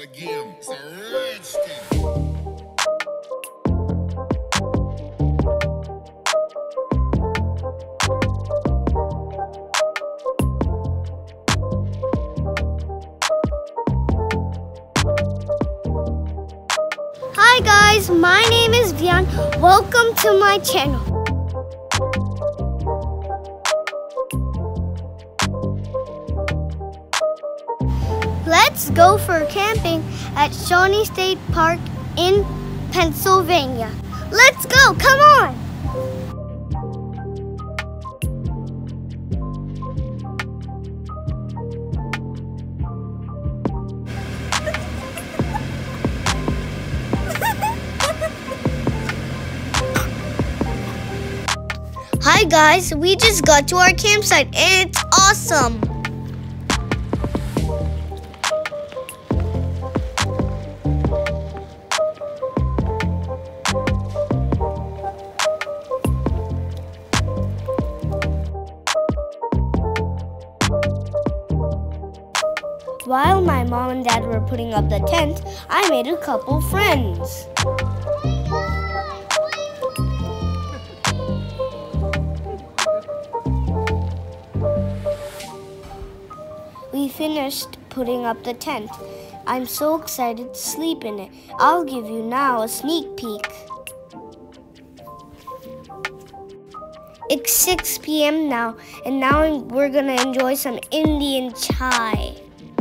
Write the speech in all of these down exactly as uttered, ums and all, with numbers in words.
again. It's a redskin. Hi guys, my name is Vian. Welcome to my channel. Let's go for camping at Shawnee State Park in Pennsylvania. Let's go, come on! Hi guys, we just got to our campsite and it's awesome! While my mom and dad were putting up the tent, I made a couple friends. We finished putting up the tent. I'm so excited to sleep in it. I'll give you now a sneak peek. It's six p m now, and now we're gonna enjoy some Indian chai.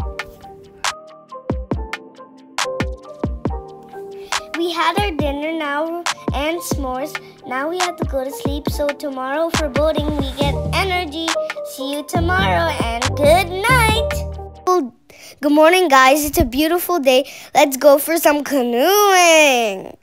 We had our dinner now and s'mores. Now we have to go to sleep, so tomorrow for boating we get energy. See you tomorrow and good night. Good morning guys, it's a beautiful day. Let's go for some canoeing.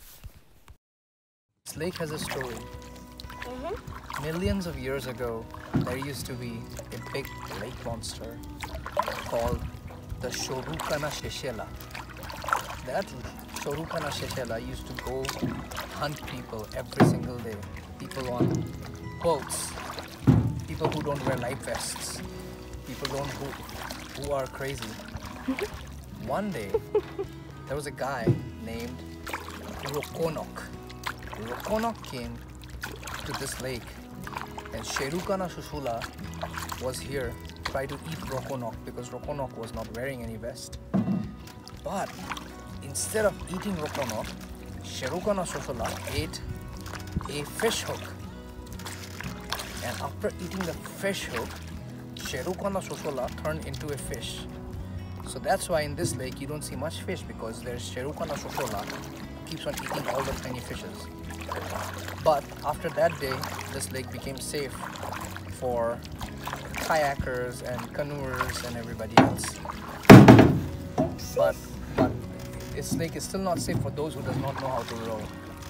This lake has a story. Mm-hmm. Millions of years ago, there used to be a big lake monster called the Shorukana Sheshela. That Shorukana Sheshela used to go hunt people every single day. People on boats, people who don't wear life vests, people don't who, who are crazy. One day, there was a guy named Rokonok. Rokonok came to this lake, and Shorukana Sheshela was here, tried to eat Rokonok because Rokonok was not wearing any vest. But instead of eating Rokonok, Shorukana Sheshela ate a fish hook. And after eating the fish hook, Shorukana Sheshela turned into a fish. So that's why in this lake you don't see much fish, because there's Shorukana Sheshela who keeps on eating all the tiny fishes. But after that day, this lake became safe for kayakers and canoers and everybody else. But, but this lake is still not safe for those who does not know how to row.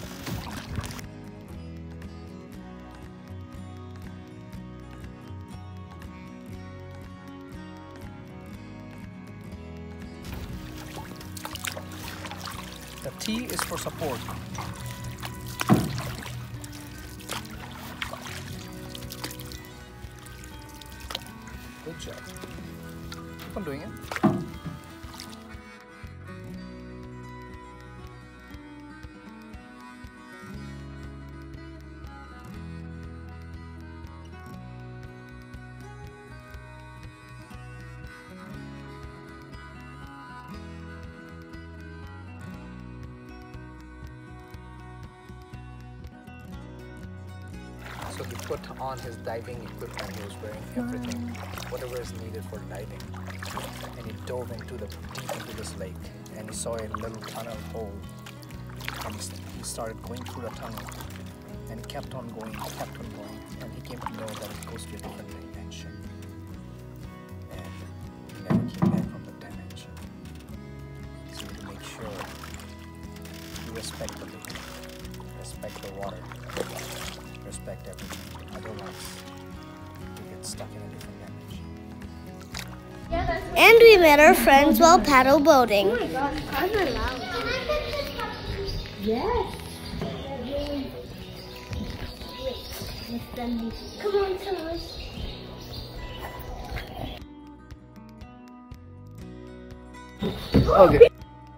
The T is for support. Good job. Keep on doing it. So he put on his diving equipment. He was wearing everything, whatever is needed for diving. And he dove into the deep into this lake, and he saw a little tunnel hole. And he started going through the tunnel, and he kept on going, kept on going, and he came to know that it goes to a different dimension. And he never came back from the dimension. So to make sure you respect the lake, respect the water, respect everything, otherwise you get stuck in a different dimension. And we met our friends while paddle boating. Oh my god, I'm allowed. Yes. Come on, Thomas. Okay.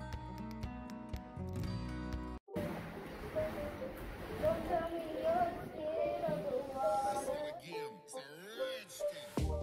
Don't tell me you're scared of the water. Again, Celeste.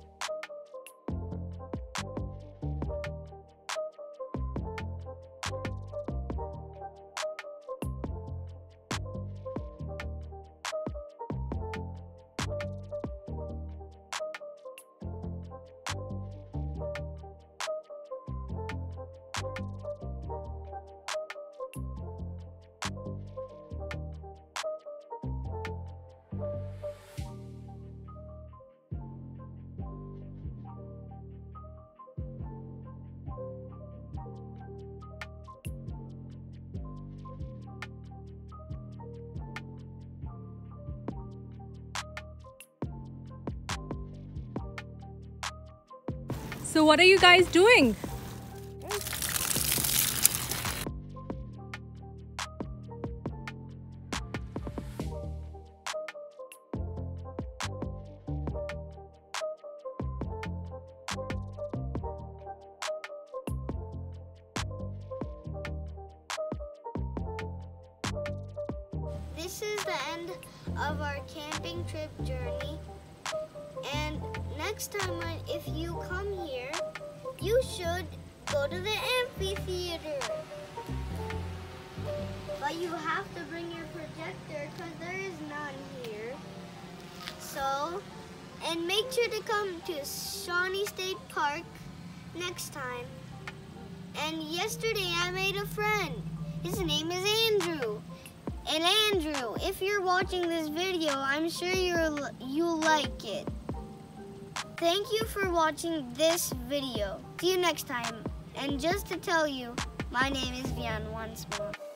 So what are you guys doing? This is the end of our camping trip journey. And next time when, if you come here, you should go to the amphitheater. But you have to bring your projector because there is none here. So, and make sure to come to Shawnee State Park next time. And yesterday I made a friend. His name is Andrew. And Andrew, if you're watching this video, I'm sure you're, you'll like it. Thank you for watching this video. See you next time. And just to tell you, my name is Vian once more.